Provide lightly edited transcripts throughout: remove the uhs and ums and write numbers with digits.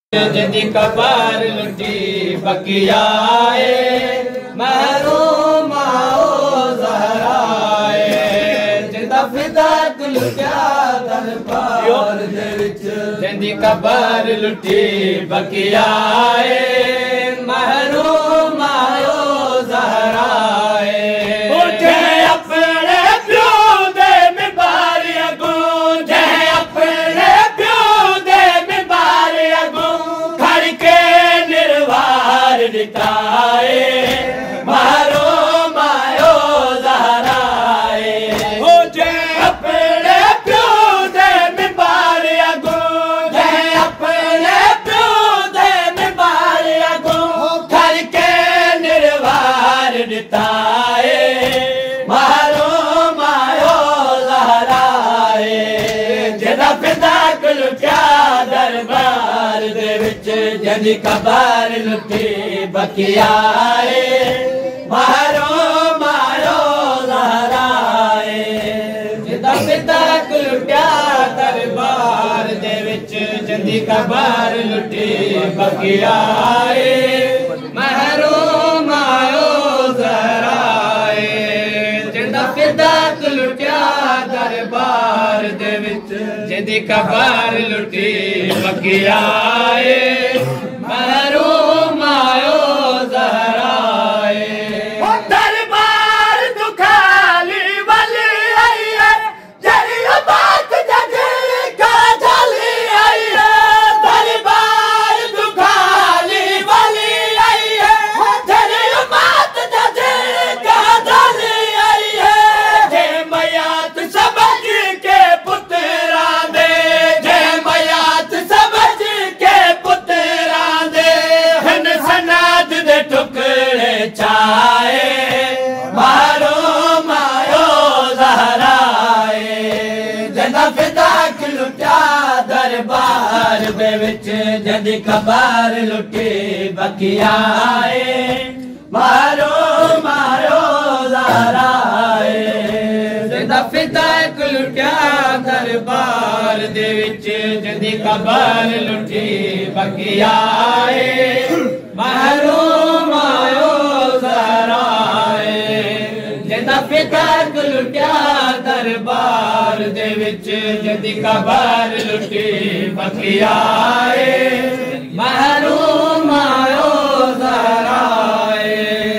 जिंदी कबर लुटी बकियाए महरूम आओ ज़हराए जिंदा फिदा लुटिया दरबार दे विच जिंदी कबर लुटी बकियाए महरूम आओ ज़हराए दिताए मारो मायो ज़हराए हो जे अपने प्यो दे मिंबर अगो जे अपने प्यो दे मिंबर अगो घर के निर्वार दिताए मारो मायो ज़हराए जदा फिदा लुटिया दरबार दे विच जिंदी कबर लुटी बकियाए महरूम आओ ज़हराए जिंदा फिदा लुटिया दरबार दे विच जिंदी कबर लुटी बकियाए महरूम आओ ज़हराए जिंदा फिदा लुटिया दरबार दे विच जिंदी कबर लुटी बकियाए महरूम आओ ज़हराए दरबार तू खाली वाली आई है जरी बात जजल का जली आई है दरबार तू खाली वाली आई है जरी बात जजल का जली आई है जे मयात समझ के पुत्रा दे जे मयात समझ के पुत्रा दे हन सनाद दे टुकड़े चाहे मारो मायो ज़हराए जिंदा फिदा लुटिया दरबार दे विच जिंदी कबर लुटी बकियाए मारो मायो ज़हराए जिंदा फिदा लुटिया दरबार दे विच जिंदी कबर लुटी बकियाए महरूम आओ ज़हराए जिंदा फिदा लुटिया दरबार दे विच जिंदी कबर लुटी बकियाए महरूम आओ ज़हराए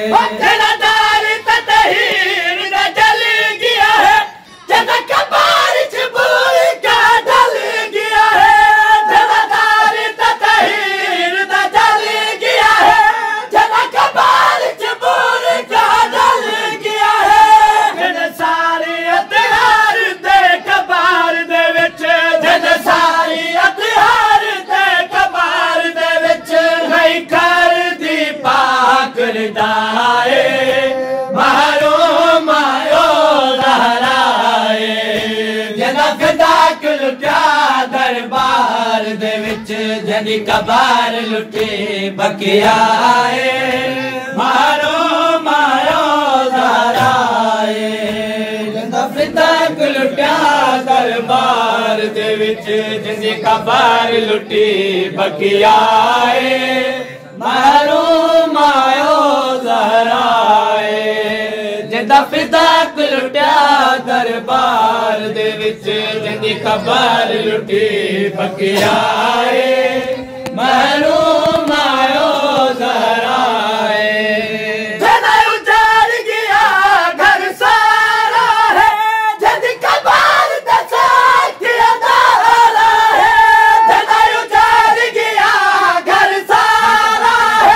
महरूम आओ ज़हराए जिंदा फिदा लुटिया दरबार दे विच जिंदी कबर लुटी बकियाए महरूम आओ ज़हराए जिंदा फिदा लुटिया दरबार दे विच जिंदी कबर लुटी बकियाए महरूम आओ ज़हराए जिंदा फिदा लुटिया दरबार दे विच जिंदी कबर लुटी बकियाए महरूम आओ ज़हराए जिंदा उजाड़ गया घर सारा है जिंदी कबर दसा किया दारा है जिंदा उजाड़ गया घर सारा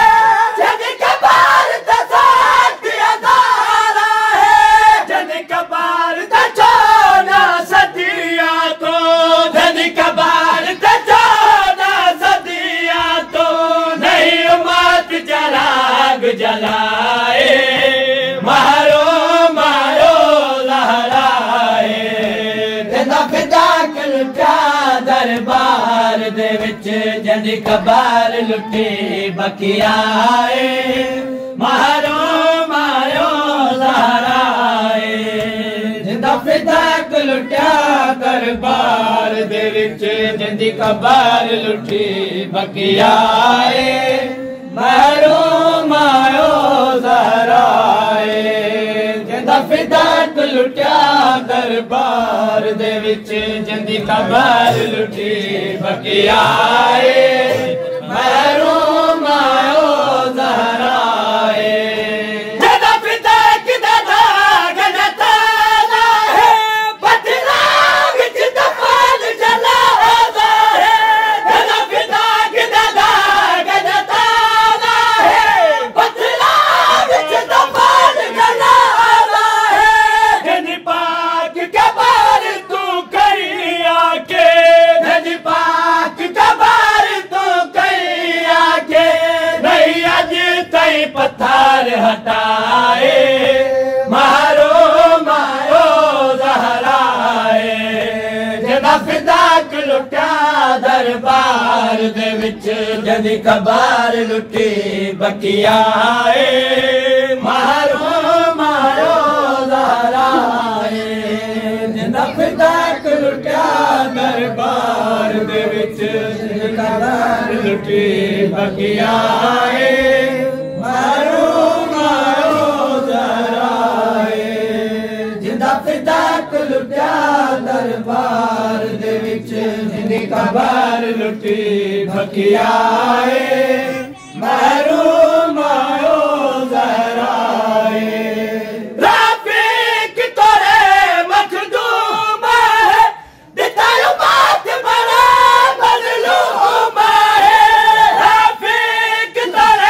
जलाए महरूम आओ ज़हराए जिंदा फिदा लुटिया दरबार दे विच जिंदी कबर लुटी बकियाए महरूम आओ ज़हराए जिंदा फिदा लुटिया दरबार दे विच जिंदी कबार लुटी बकियाए महरूम आयो ज़हराए जिंदा फिदाक लुटिया दरबार दे विच जिंदी कबार लुटी बकियाए महरूम आयो ज़हराए पत्थर हटाए महरूम आयो ज़हराए जिंदा फिदाक लुटिया दरबार दे विच जिंदी कबार लुटी बकियाए महरूम आयो ज़हराए जिंदा फिदाक लुटिया दरबार दे विच जिंदी कबार लुटी बकियाए महरूम आयो ज़हराए जिंदा फिदाक लुटिया दरबार दे विच जिंदी कबार लुटी बकियाए महरूम आयो ज़हराए राफ़िक तोरे मखदूम है दितायो बात बड़ा मज़लूम है राफ़िक तोरे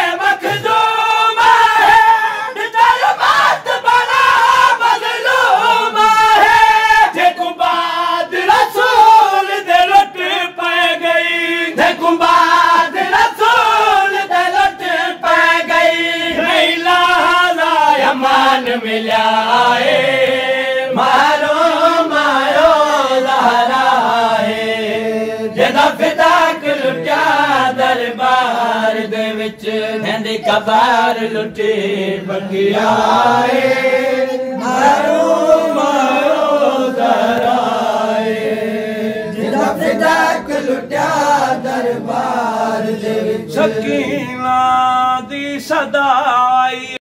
मिलाए महरूम आयो ज़हराए जिंदा फिदाक लुटिया दरबार दे विच जिंदी कबार लुटी बकियाए महरूम आयो ज़हराए जिंदा फिदाक लुटिया दरबार दे विच सकीना दी सदा